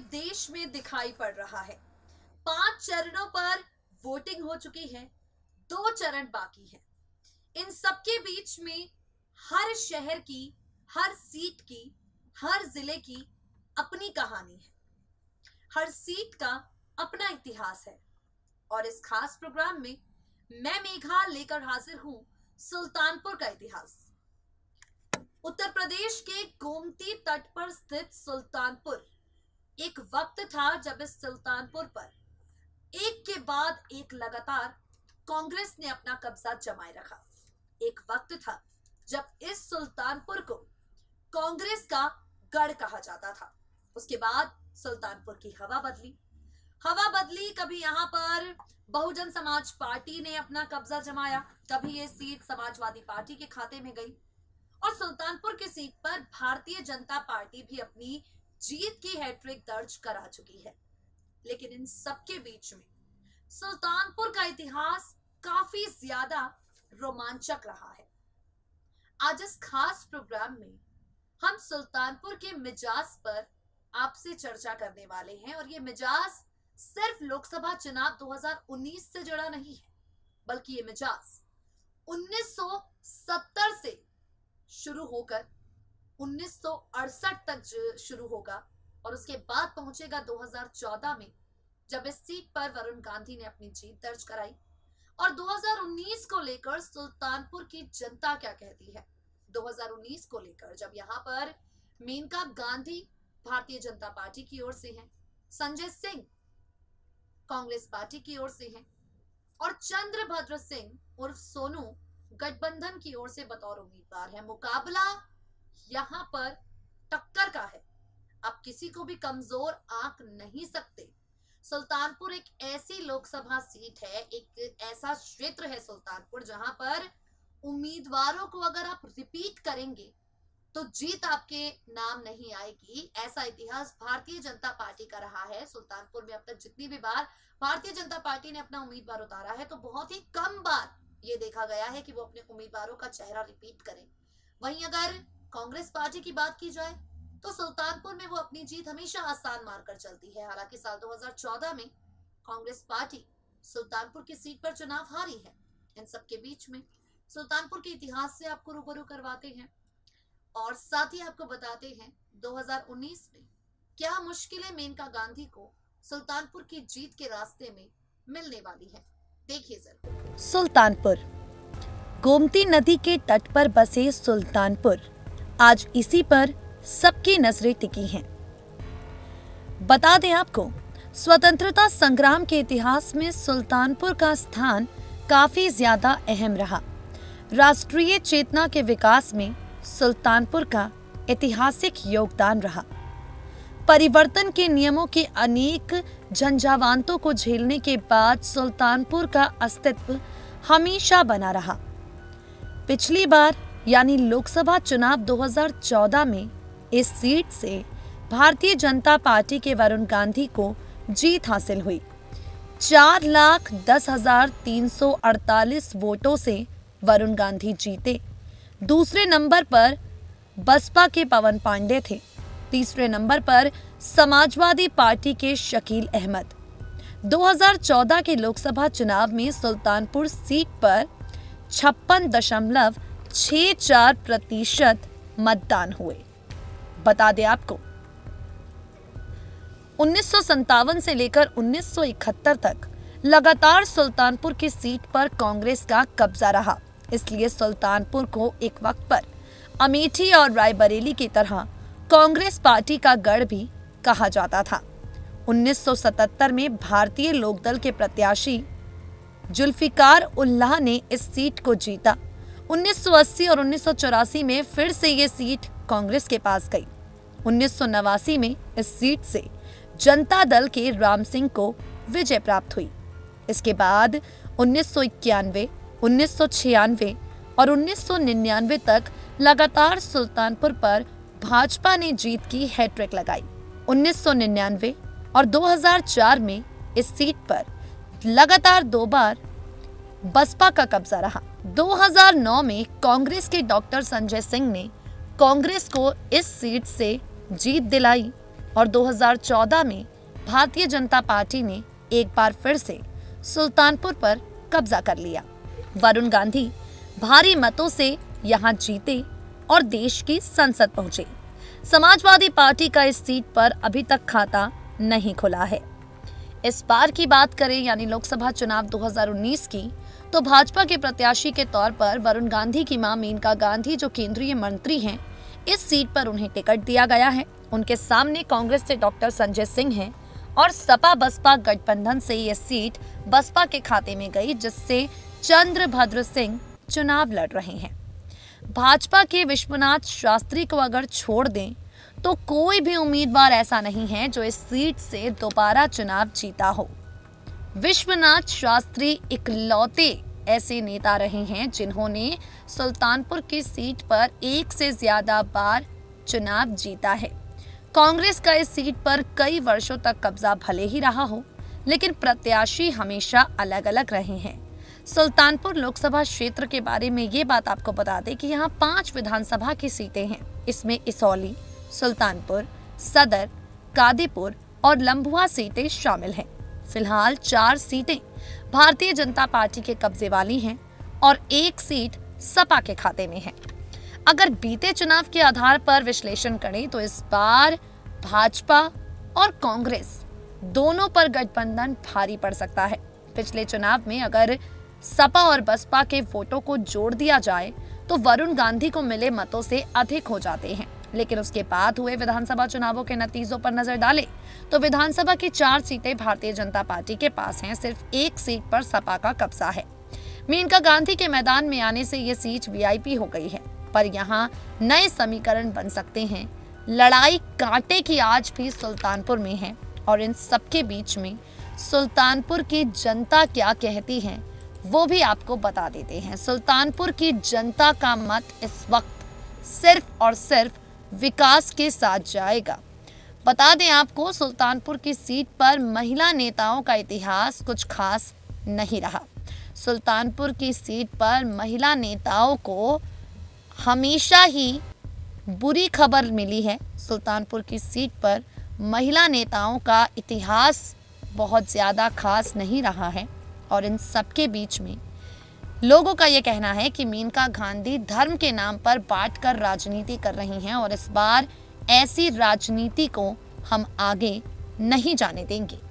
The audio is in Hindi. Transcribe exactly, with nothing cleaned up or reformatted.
देश में दिखाई पड़ रहा है। पांच चरणों पर वोटिंग हो चुकी है, दो चरण बाकी है। इन सबके बीच में हर शहर की, हर सीट की, हर जिले की अपनी कहानी है। हर सीट का अपना इतिहास है और इस खास प्रोग्राम में मैं मेघा लेकर हाजिर हूं सुल्तानपुर का इतिहास। उत्तर प्रदेश के गोमती तट पर स्थित सुल्तानपुर एक वक्त था जब इस सुल्तानपुर पर एक के बाद एक लगातार कांग्रेस ने अपना कब्जा जमाए रखा। एक वक्त था जब इस सुल्तानपुर को कांग्रेस का गढ़ कहा जाता था। उसके बाद सुल्तानपुर की हवा बदली हवा बदली कभी यहां पर बहुजन समाज पार्टी ने अपना कब्जा जमाया, कभी ये सीट समाजवादी पार्टी के खाते में गई और सुल्तानपुर की सीट पर भारतीय जनता पार्टी भी अपनी जीत की हैट्रिक दर्ज करा चुकी है। लेकिन इन सबके बीच में सुल्तानपुर का इतिहास काफी ज्यादा रोमांचक रहा है। आज इस खास प्रोग्राम में हम सुल्तानपुर के मिजाज पर आपसे चर्चा करने वाले हैं और ये मिजाज सिर्फ लोकसभा चुनाव दो हज़ार उन्नीस से जुड़ा नहीं है, बल्कि ये मिजाज उन्नीस सौ सत्तर से शुरू होकर उन्नीस सौ अड़सठ तक शुरू होगा और उसके बाद पहुंचेगा दो हज़ार चौदह में, जब इस सीट पर वरुण गांधी ने अपनी जीत दर्ज कराई। और दो हज़ार उन्नीस को लेकर सुल्तानपुर की जनता क्या कहती है। दो हज़ार उन्नीस को लेकर जब यहाँ पर मेनका गांधी भारतीय जनता पार्टी की ओर से हैं, संजय सिंह कांग्रेस पार्टी की ओर से हैं और चंद्रभद्र सिंह उर्फ सोनू गठबंधन की ओर से बतौर उम्मीदवार है। मुकाबला यहाँ पर टक्कर का है। आप किसी को भी कमजोर आंक नहीं सकते। सुल्तानपुर एक ऐसी लोकसभा सीट है, एक ऐसा क्षेत्र है सुल्तानपुर जहां पर उम्मीदवारों को अगर आप रिपीट करेंगे तो जीत आपके नाम नहीं आएगी। ऐसा इतिहास भारतीय जनता पार्टी का रहा है। सुल्तानपुर में अब तक जितनी भी बार भारतीय जनता पार्टी ने अपना उम्मीदवार उतारा है तो बहुत ही कम बार ये देखा गया है कि वो अपने उम्मीदवारों का चेहरा रिपीट करें। वहीं अगर कांग्रेस पार्टी की बात की जाए तो सुल्तानपुर में वो अपनी जीत हमेशा आसान मारकर चलती है। हालांकि साल दो हज़ार चौदह में कांग्रेस पार्टी सुल्तानपुर की सीट पर चुनाव हारी है। इन सबके बीच में सुल्तानपुर के इतिहास से आपको रूबरू करवाते हैं और साथ ही आपको बताते हैं दो हज़ार उन्नीस में क्या मुश्किलें मेनका गांधी को सुल्तानपुर की जीत के रास्ते में मिलने वाली है। देखिए जरा। सुल्तानपुर गोमती नदी के तट पर बसे सुल्तानपुर आज इसी पर सबकी नजरें टिकी हैं। बता दें आपको, स्वतंत्रता संग्राम के इतिहास में सुल्तानपुर का स्थान काफी ज्यादा अहम रहा। राष्ट्रीय चेतना के विकास में सुल्तानपुर का ऐतिहासिक योगदान रहा। परिवर्तन के नियमों के अनेक झंझावातों को झेलने के बाद सुल्तानपुर का अस्तित्व हमेशा बना रहा। पिछली बार यानी लोकसभा चुनाव दो हज़ार चौदह में इस सीट से भारतीय जनता पार्टी के वरुण गांधी को जीत हासिल हुई। चार लाख दस हजार तीन सौ अड़तालीस वोटों से वरुण गांधी जीते। दूसरे नंबर पर बसपा के पवन पांडे थे। तीसरे नंबर पर समाजवादी पार्टी के शकील अहमद। दो हज़ार चौदह के लोकसभा चुनाव में सुल्तानपुर सीट पर छप्पन दशमलव छह चार प्रतिशत मतदान हुए। बता दें आपको, उन्नीस सौ संतावन से लेकर उन्नीस सौ इकहत्तर तक लगातार सुल्तानपुर की सीट पर कांग्रेस का कब्जा रहा। इसलिए सुल्तानपुर को एक वक्त पर अमेठी और रायबरेली की तरह कांग्रेस पार्टी का गढ़ भी कहा जाता था। उन्नीस सौ सतहत्तर में भारतीय लोकदल के प्रत्याशी जुल्फिकार उल्लाह ने इस सीट को जीता। उन्नीस सौ अस्सी और उन्नीस सौ चौरासी में फिर से ये सीट कांग्रेस के पास गई। उन्नीस सौ नवासी में इस सीट से जनता दल के राम सिंह को विजय प्राप्त हुई। इसके बाद उन्नीस सौ इक्यानवे, उन्नीस सौ छियानवे और उन्नीस सौ निन्यानवे तक लगातार सुल्तानपुर पर भाजपा ने जीत की हैट्रिक लगाई। उन्नीस सौ निन्यानवे और दो हज़ार चार में इस सीट पर लगातार दो बार बसपा का कब्जा रहा। दो हज़ार नौ में कांग्रेस के डॉक्टर संजय सिंह ने कांग्रेस को इस सीट से जीत दिलाई। और दो हज़ार चौदह में भारतीय जनता पार्टी ने एक बार फिर से सुल्तानपुर पर कब्जा कर लिया। वरुण गांधी भारी मतों से यहां जीते और देश की संसद पहुंचे। समाजवादी पार्टी का इस सीट पर अभी तक खाता नहीं खुला है। इस बार की बात करें यानी लोकसभा चुनाव दो हज़ार उन्नीस की, तो भाजपा के प्रत्याशी के तौर पर वरुण गांधी की मां मेनका गांधी जो केंद्रीय मंत्री हैं, इस सीट पर उन्हें टिकट दिया गया है। उनके सामने कांग्रेस से डॉक्टर संजय सिंह हैं और सपा बसपा गठबंधन से ये सीट बसपा के खाते में गई, जिससे चंद्रभद्र सिंह चुनाव लड़ रहे हैं। भाजपा के विश्वनाथ शास्त्री को अगर छोड़ दें तो कोई भी उम्मीदवार ऐसा नहीं है जो इस सीट से दोबारा चुनाव जीता हो। विश्वनाथ शास्त्री इकलौते ऐसे नेता रहे हैं जिन्होंने सुल्तानपुर की सीट पर एक से ज्यादा बार चुनाव जीता है। कांग्रेस का इस सीट पर कई वर्षों तक कब्जा भले ही रहा हो, लेकिन प्रत्याशी हमेशा अलग अलग रहे हैं। सुल्तानपुर लोकसभा क्षेत्र के बारे में ये बात आपको बता दें कि यहाँ पांच विधानसभा की सीटें हैं। इसमें इसौली, सुल्तानपुर, सदर, कादीपुर और लंबुआ सीटें शामिल हैं। फिलहाल चार सीटें भारतीय जनता पार्टी के कब्जे वाली हैं और एक सीट सपा के खाते में है। अगर बीते चुनाव के आधार पर विश्लेषण करें तो इस बार भाजपा और कांग्रेस दोनों पर गठबंधन भारी पड़ सकता है। पिछले चुनाव में अगर सपा और बसपा के वोटों को जोड़ दिया जाए तो वरुण गांधी को मिले मतों से अधिक हो जाते हैं, लेकिन उसके बाद हुए विधानसभा चुनावों के नतीजों पर नजर डालें तो विधानसभा की चार सीटें भारतीय जनता पार्टी के पास हैं। सिर्फ एक सीट पर सपा का कब्जा है। मेनका गांधी के मैदान में आने से ये सीट वीआईपी हो गई है, पर यहाँ नए समीकरण बन सकते हैं। लड़ाई कांटे की आज भी सुल्तानपुर में है और इन सबके बीच में सुल्तानपुर की जनता क्या कहती है वो भी आपको बता देते हैं। सुल्तानपुर की जनता का मत इस वक्त सिर्फ और सिर्फ विकास के साथ जाएगा। बता दें आपको, सुल्तानपुर की सीट पर महिला नेताओं का इतिहास कुछ खास नहीं रहा। सुल्तानपुर की सीट पर महिला नेताओं को हमेशा ही बुरी खबर मिली है। सुल्तानपुर की सीट पर महिला नेताओं का इतिहास बहुत ज़्यादा खास नहीं रहा है और इन सबके बीच में लोगों का ये कहना है कि मेनका गांधी धर्म के नाम पर बांटकर राजनीति कर रही हैं और इस बार ऐसी राजनीति को हम आगे नहीं जाने देंगे।